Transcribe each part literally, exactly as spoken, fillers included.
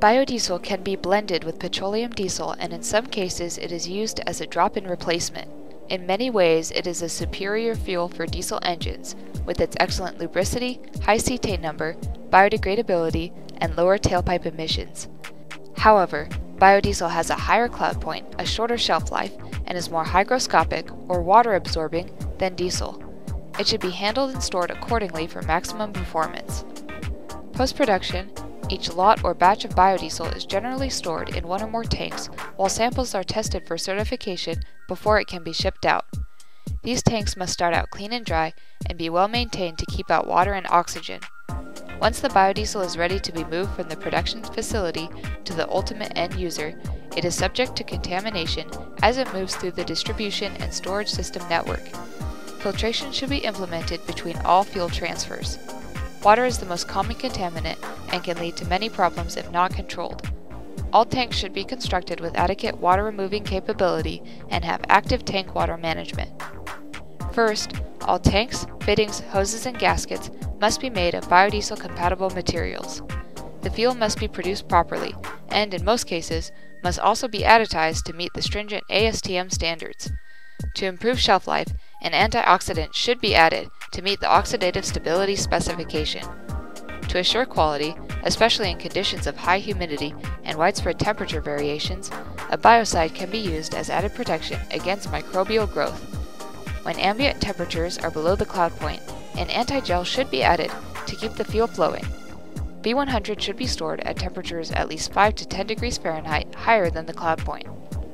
Biodiesel can be blended with petroleum diesel, and in some cases it is used as a drop-in replacement. In many ways, it is a superior fuel for diesel engines, with its excellent lubricity, high cetane number, biodegradability, and lower tailpipe emissions. However, biodiesel has a higher cloud point, a shorter shelf life, and is more hygroscopic, or water-absorbing, than diesel. It should be handled and stored accordingly for maximum performance. Post-production, each lot or batch of biodiesel is generally stored in one or more tanks while samples are tested for certification before it can be shipped out. These tanks must start out clean and dry and be well maintained to keep out water and oxygen. Once the biodiesel is ready to be moved from the production facility to the ultimate end user, it is subject to contamination as it moves through the distribution and storage system network. Filtration should be implemented between all fuel transfers. Water is the most common contaminant and can lead to many problems if not controlled. All tanks should be constructed with adequate water removing capability and have active tank water management. First, all tanks, fittings, hoses, and gaskets must be made of biodiesel compatible materials. The fuel must be produced properly and, in most cases, must also be additized to meet the stringent A S T M standards. To improve shelf life, an antioxidant should be added to meet the oxidative stability specification. To assure quality, especially in conditions of high humidity and widespread temperature variations, a biocide can be used as added protection against microbial growth. When ambient temperatures are below the cloud point, an anti-gel should be added to keep the fuel flowing. B one hundred should be stored at temperatures at least five to ten degrees Fahrenheit higher than the cloud point.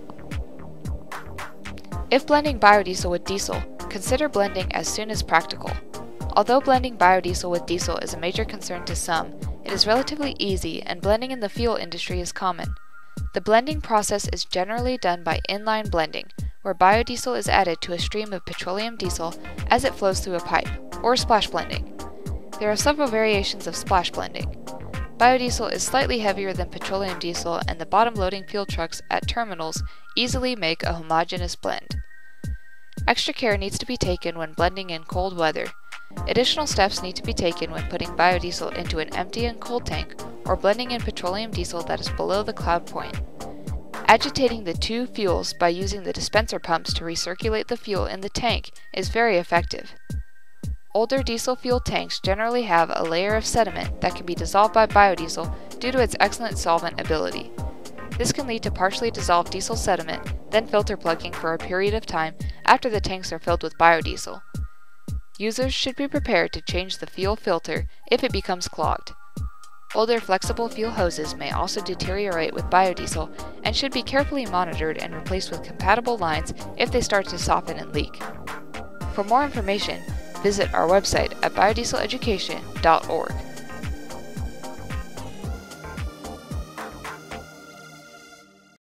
If blending biodiesel with diesel, consider blending as soon as practical. Although blending biodiesel with diesel is a major concern to some, it is relatively easy and blending in the fuel industry is common. The blending process is generally done by inline blending, where biodiesel is added to a stream of petroleum diesel as it flows through a pipe, or splash blending. There are several variations of splash blending. Biodiesel is slightly heavier than petroleum diesel, and the bottom-loading fuel trucks at terminals easily make a homogeneous blend. Extra care needs to be taken when blending in cold weather. Additional steps need to be taken when putting biodiesel into an empty and cold tank or blending in petroleum diesel that is below the cloud point. Agitating the two fuels by using the dispenser pumps to recirculate the fuel in the tank is very effective. Older diesel fuel tanks generally have a layer of sediment that can be dissolved by biodiesel due to its excellent solvent ability. This can lead to partially dissolved diesel sediment, then filter plugging for a period of time after the tanks are filled with biodiesel. Users should be prepared to change the fuel filter if it becomes clogged. Older flexible fuel hoses may also deteriorate with biodiesel and should be carefully monitored and replaced with compatible lines if they start to soften and leak. For more information, visit our website at biodieseleducation dot org.